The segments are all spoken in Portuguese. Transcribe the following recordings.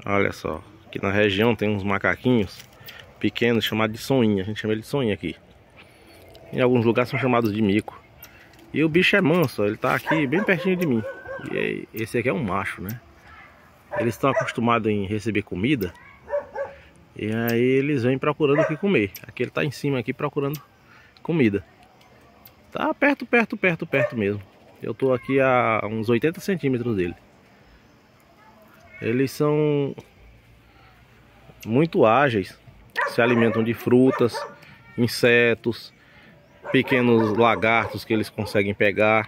Olha só, aqui na região tem uns macaquinhos pequenos chamados de soninha. A gente chama ele de soninha aqui. Em alguns lugares são chamados de mico. E o bicho é manso, ó, ele tá aqui bem pertinho de mim. E esse aqui é um macho, né? Eles estão acostumados em receber comida. E aí eles vêm procurando o que comer. Aqui ele tá em cima aqui procurando comida. Tá perto mesmo. Eu tô aqui a uns 80 centímetros dele. Eles são muito ágeis. Se alimentam de frutas, insetos, pequenos lagartos que eles conseguem pegar.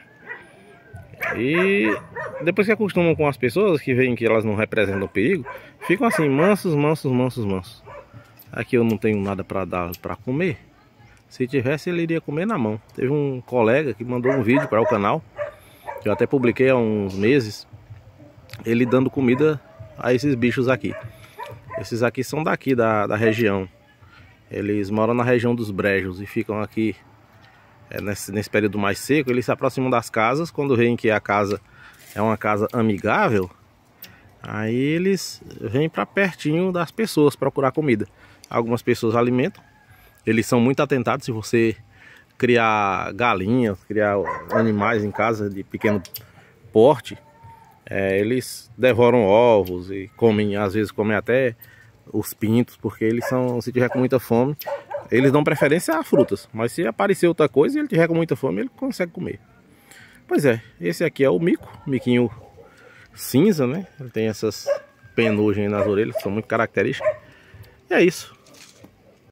E depois que acostumam com as pessoas, que veem que elas não representam perigo, ficam assim, mansos. Aqui eu não tenho nada para dar para comer. Se tivesse, ele iria comer na mão. Teve um colega que mandou um vídeo para o canal, que eu até publiquei há uns meses, ele dando comida a esses bichos aqui. Esses aqui são daqui da região. Eles moram na região dos brejos e ficam aqui nesse período mais seco. Eles se aproximam das casas. Quando veem que a casa é uma casa amigável, aí eles vêm para pertinho das pessoas procurar comida. Algumas pessoas alimentam. Eles são muito atentados. Se você criar galinhas, criar animais em casa de pequeno porte, eles devoram ovos e comem, às vezes comem até os pintos, porque eles são, se tiver com muita fome, eles dão preferência a frutas, mas se aparecer outra coisa e ele tiver com muita fome, ele consegue comer. Pois é, esse aqui é o mico, miquinho cinza, né? Ele tem essas penugens nas orelhas, que são muito características. E é isso.